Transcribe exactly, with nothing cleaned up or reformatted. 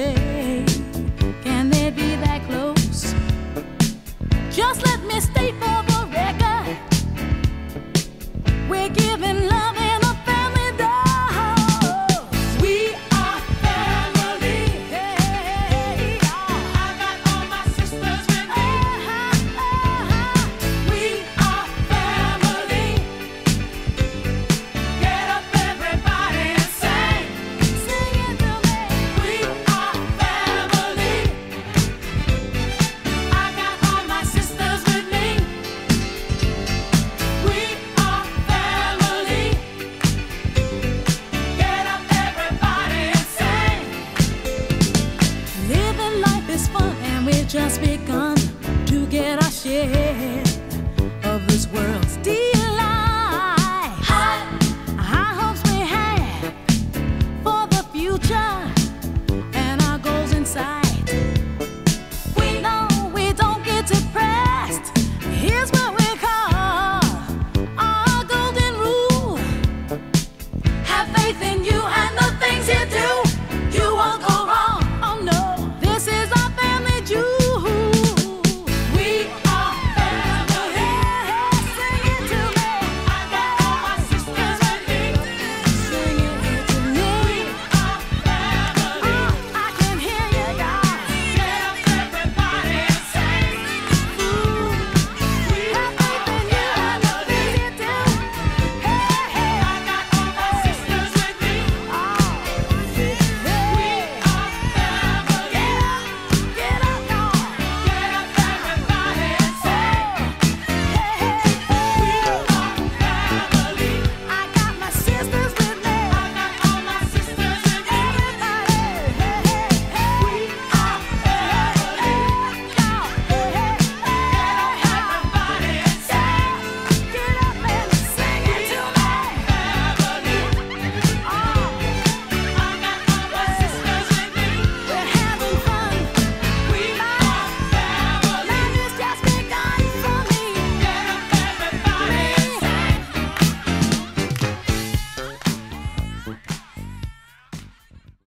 say, can they be that close? Just let me state for the record, we're giving love in a family dose. We are family. Hey, I got all my sisters with me. We are family. Get up, everybody, and sing. Sing it to me. We are family. I got all my sisters with me. We are family. Get up, everybody, and sing. Living life is fun, and we've just begun to get our share of this world's delight. High, high hopes we have for the future, and our goals in sight.